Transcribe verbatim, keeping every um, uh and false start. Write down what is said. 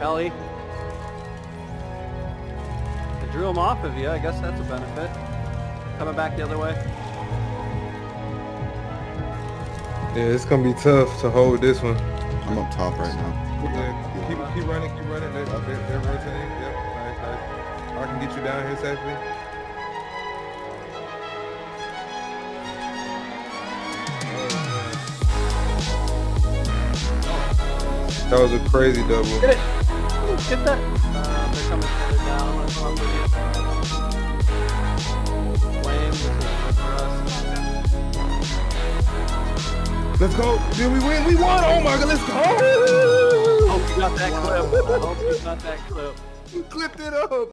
alley. I drew him off of you. I guess that's a benefit. Coming back the other way. Yeah, it's gonna be tough to hold this one. I'm up top right now. Yeah, keep keep running, keep running. They're, they're, they're rotating. Yep, nice, nice. I can get you down here safely. That was a crazy double. Get it! Get that! Uh, they're coming further down. I'm gonna come up with you. Flame, this is good for us. Let's go! Did we win? We won! Oh my god, let's go! I hope you got that clip. I hope you got that clip. We clipped it up!